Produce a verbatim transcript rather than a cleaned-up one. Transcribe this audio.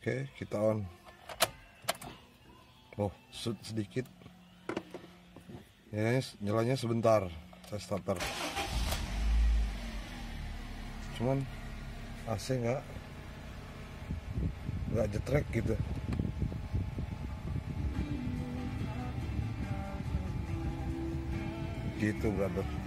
Oke, kita on. Oh, sedikit. Ya, nyalanya sebentar. Saya starter. Cuman A C nggak nggak jetrek gitu. Gitu, brother.